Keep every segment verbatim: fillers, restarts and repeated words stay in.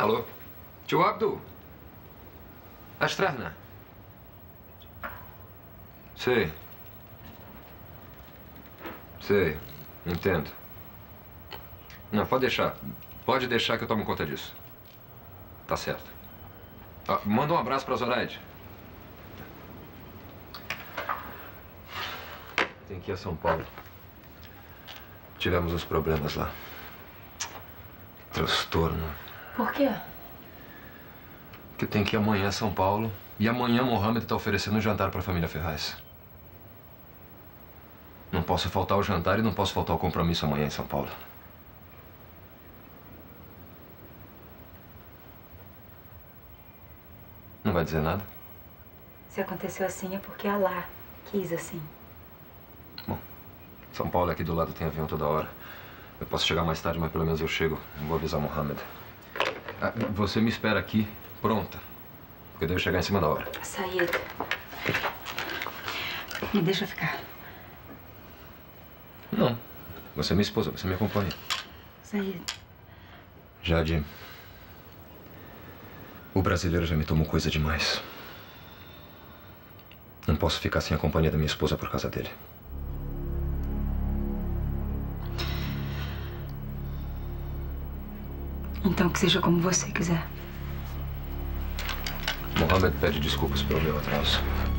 Alô? Tio Abdu? Astrahna? Sei. Sei. Entendo. Não, pode deixar. Pode deixar que eu tomo conta disso. Tá certo. Ah, manda um abraço pra Zoraide. Tem que ir a São Paulo. Tivemos uns problemas lá. Transtorno. Por quê? Que tem que ir amanhã a São Paulo. E amanhã Mohamed está oferecendo um jantar para a família Ferraz. Não posso faltar o jantar e não posso faltar o compromisso amanhã em São Paulo. Não vai dizer nada? Se aconteceu assim é porque Allah quis assim. Bom, São Paulo é aqui do lado, tem avião toda hora. Eu posso chegar mais tarde, mas pelo menos eu chego. Vou avisar o Mohamed. Ah, você me espera aqui, pronta. Porque eu devo chegar em cima da hora. Said, me deixa ficar. Não. Você é minha esposa, você me acompanha. Said. Jade, o brasileiro já me tomou coisa demais. Não posso ficar sem a companhia da minha esposa por causa dele. Então que seja como você quiser. Mohamed pede desculpas pelo meu atraso.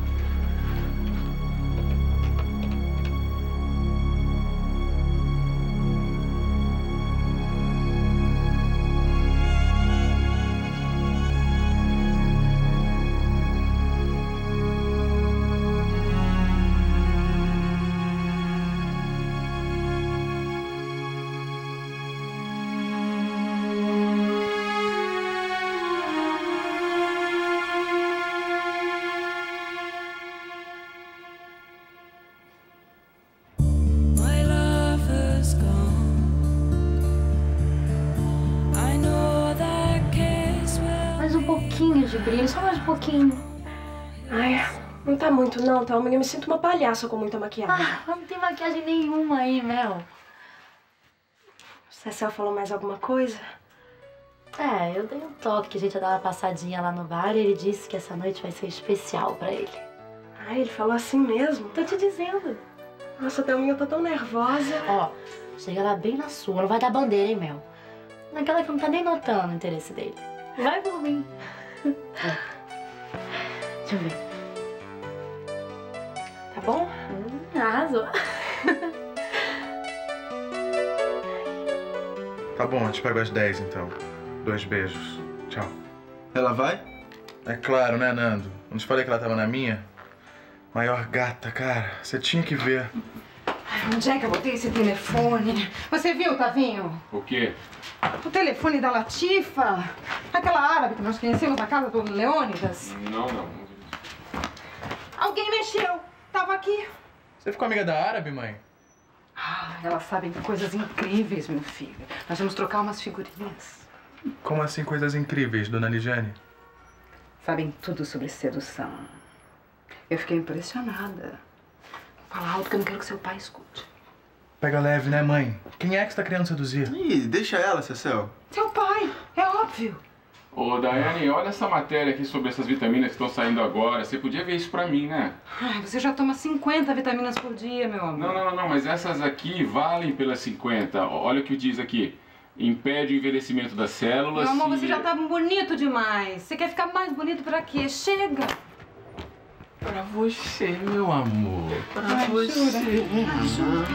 Só mais um pouquinho. Ai, não tá muito não, Thelma. Eu me sinto uma palhaça com muita maquiagem. Ah, não tem maquiagem nenhuma aí, Mel. O Cecel falou mais alguma coisa? É, eu dei um toque que a gente ia dar uma passadinha lá no bar e ele disse que essa noite vai ser especial pra ele. Ai, ele falou assim mesmo? Tô te dizendo. Nossa, Thelminha, eu tô tão nervosa. Ó, chega lá bem na sua, não vai dar bandeira, hein, Mel? Naquela que não tá nem notando o interesse dele. Vai por mim. Deixa eu ver. Tá bom? Hum, arrasou. Tá bom, eu te pego às dez, então. Dois beijos. Tchau. Ela vai? É claro, né, Nando? Não te falei que ela tava na minha? Maior gata, cara. Você tinha que ver. Ai, onde é que eu botei esse telefone? Você viu, Tavinho? O quê? O telefone da Latifa. Aquela árabe que nós conhecemos na casa do Leônidas. Não, não. Alguém mexeu. Tava aqui. Você ficou amiga da árabe, mãe? Ah, elas sabem coisas incríveis, meu filho. Nós vamos trocar umas figurinhas. Como assim coisas incríveis, dona Ligiane? Sabem tudo sobre sedução. Eu fiquei impressionada. Fala alto que eu não quero que seu pai escute. Pega leve, né, mãe? Quem é que você tá querendo seduzir? Ih, deixa ela, Cecel. Seu pai, é óbvio. Ô, Daiane, olha essa matéria aqui sobre essas vitaminas que estão saindo agora. Você podia ver isso pra mim, né? Ai, você já toma cinquenta vitaminas por dia, meu amor. Não, não, não, não, mas essas aqui valem pelas cinquenta. Olha o que diz aqui. Impede o envelhecimento das células. Meu amor, e... você já tá bonito demais. Você quer ficar mais bonito pra quê? Chega! Pra você, meu amor. Pra Ai, você. jura?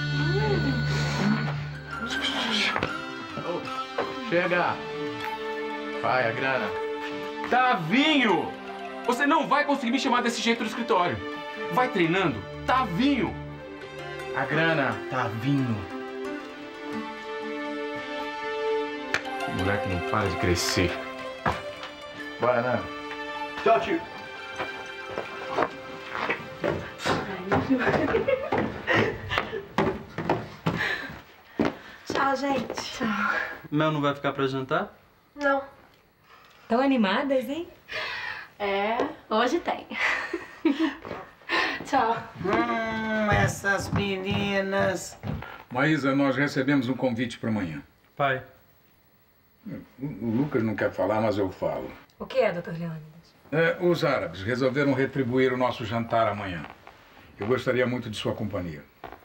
Oh, chega! Vai, a grana. Tavinho! Você não vai conseguir me chamar desse jeito no escritório. Vai treinando. Tavinho! A grana tá vindo. O moleque não para de crescer. Bora, Nando. Tchau, tio. Tchau, gente. Tchau. Mel não vai ficar pra jantar? Não. Tão animadas, hein? É, hoje tem. Tchau. Hum, essas meninas. Maísa, nós recebemos um convite para amanhã. Pai, O Lucas não quer falar, mas eu falo. O que é, doutor Leônidas? É, os árabes resolveram retribuir o nosso jantar amanhã. Eu gostaria muito de sua companhia.